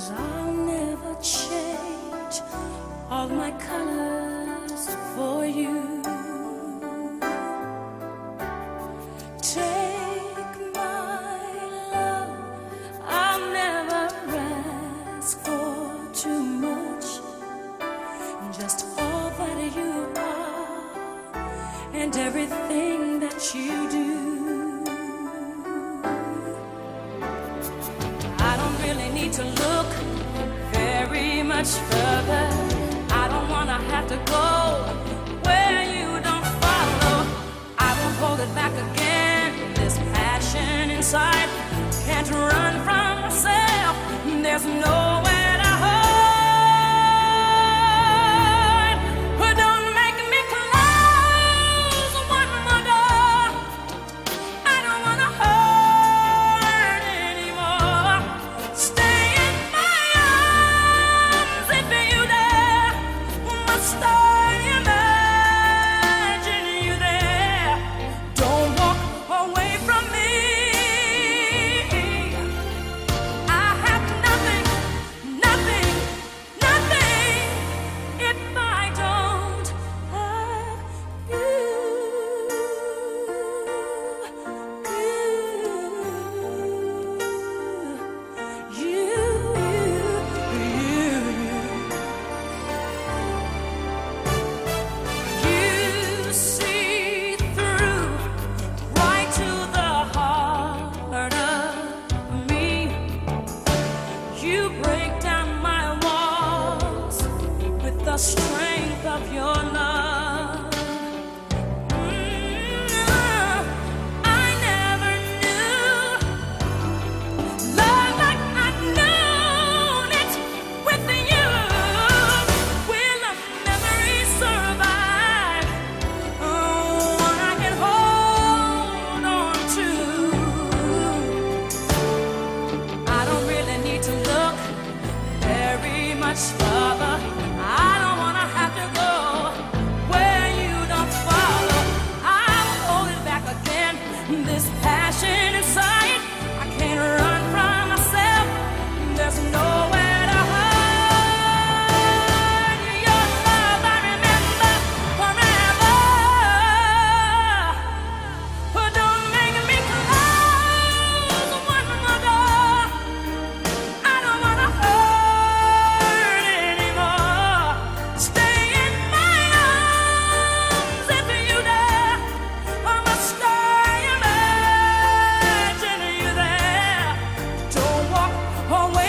I'll never change all my colors for you. Take my love, I'll never ask for too much. Just all that you are and everything that you do. I don't really need to look very much further. I don't wanna have to go where you don't follow. I won't hold it back again. This passion inside can't run from myself. There's nowhere to hide. But don't make me close one more door. I don't wanna hurt anymore. Stay in my arms if you dare. Must I imagine you there? Don't walk away from me. I have nothing, nothing, nothing if I don't have you. You see through right to the heart of me. You break down my walls with the strength of your love. I never knew love like I've known it with you. Will a memory survive? One I can hold on to. I don't really need to look very much further. I don't wanna have to go where you don't follow. I will hold it back again. This passion inside, I can't run from myself. There's nowhere to hide. Your love I remember forever. But don't make me close one more door. I don't wanna hurt anymore. Stay in my arms if you dare. Or must I imagine you there? Don't walk away